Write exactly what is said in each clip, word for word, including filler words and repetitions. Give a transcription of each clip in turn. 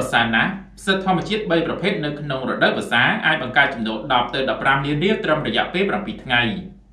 សាណាផ្សិតធម្មជាតិបីប្រភេទនៅក្នុងរដូវវស្សាអាចបង្កើតចំណូលដប់ទៅដប់ប្រាំលានរៀលត្រឹមរយៈពេលប្រាំពីរថ្ងៃ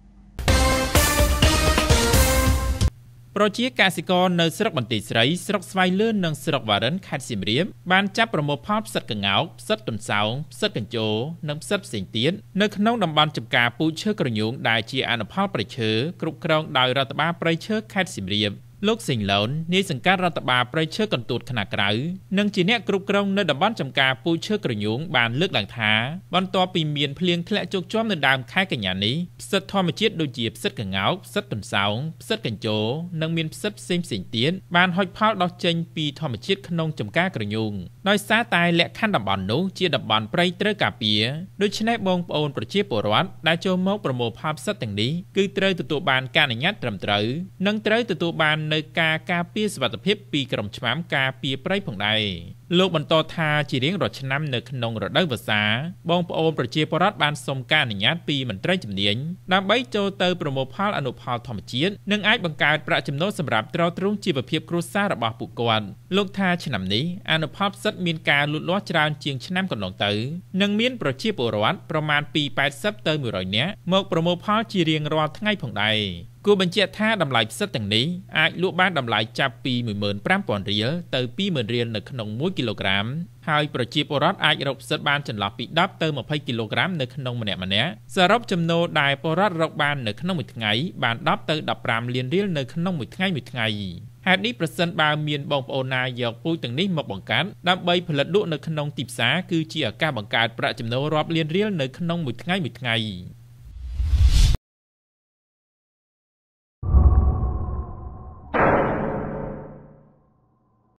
ប្រជាកសិករនៅស្រុកបន្ទាយស្រីស្រុកស្វាយលឿននិងស្រុកវ៉ារិនខេត្តសៀមរាបបានចាប់ប្រមូលផលផ្សិតក្ងោកផ្សិតទន្សោងផ្សិតកញ្ជរនិងផ្សិតផ្សេងទៀតនៅក្នុងតំបន់ចំការពូជឈើក្រញូងដែលជាអនុផលព្រៃឈើគ្រប់គ្រងដោយរដ្ឋបាលព្រៃឈើខេត្តសៀមរាបលោកសេងឡូននាយសង្កាត់រដ្ឋបាលព្រៃឈើកន្ទួតខ្នាតក្រៅនិងជាអ្នកគ្រប់គ្រងនៅតំបន់ចំការពូជឈើក្រញូងបានលើកឡើងថាបន្ទាប់ពីមានភ្លៀងធ្លាក់ជោគជាំនៅដើមខែកញ្ញានេះផ្សិតធម្មជាតិដូចជាផ្សិតក្ងោកផ្សិតទន្សោងផ្សិតកញ្ជរនិងមានផ្សិតផ្សេងផ្សេងទៀតបានហុចផលដុះចេញពីធម្មជាតិក្នុងចំការក្រញូងដោយសារតែលក្ខខណ្ឌតំបន់នោះជាតំបន់ព្រៃត្រូវការពារដូច្នេះបងប្អូនប្រជាពលរដ្ឋដែលចូលមកប្រមូលផលផ្សិតទាំងនេះគឺត្រូវទទួលបានការអនុញ្ញាតត្រឹមត្រូវនិងត្រូវទទួលបាននៅការការពារសុវត្ថិភាពពីក្រុមឆ្មាំការពារព្រៃផងដែរលោកបន្តថាជារៀងរាល់ឆ្នាំនៅក្នុងរដូវវស្សាបងប្អូនប្រជាពលរដ្ឋបានសុំការអនុញ្ញាតពីមន្ត្រីជំនាញដើម្បីចូលទៅប្រមូលផលអនុផលធម្មជាតិនិងអាចបង្កើតប្រាក់ចំណូលសម្រាប់ទ្រទ្រង់ជីវភាពគ្រួសាររបស់ពួកគាត់លោកថាឆ្នាំនេះអនុផលផ្សិតមានការលូតលាស់ច្រើនជាងឆ្នាំកន្លងទៅនិងមានប្រជាពលរដ្ឋប្រមាណពីแปดสิบទៅមួយរយនាក់មកប្រមូលផលជារៀងរាល់ថ្ងៃផងដែរគួរបញ្ជាក់ថាតម្លៃផ្សិតទាំងនេះអាចលក់បានតម្លៃចាប់ពីមួយម៉ឺនប្រាំពាន់រៀលទៅពីរម៉ឺនរៀលនៅក្នុងមួយគីឡូក្រាមហើយប្រជាពលរដ្ឋអាចរកផ្សិតបានចន្លោះពីដប់ទៅម្ភៃគីឡូក្រាមនៅក្នុងម្នាក់ម្នាក់សរុបចំណូលដែលពលរដ្ឋរកបាននៅក្នុងមួយថ្ងៃបានដប់ទៅដប់ប្រាំលានរៀលនៅក្នុងមួយថ្ងៃមួយថ្ងៃហេតុនេះប្រសិនបើមានបងប្អូនណាយកពូជទាំងនេះមកបង្កើតដើម្បីផលិតលក់នៅក្នុងទីផ្សារគឺជាឱកាសបង្កើតប្រាក់ចំណូលរាប់លានរៀលនៅក្នុងមួយថ្ងៃមួយថ្ងៃ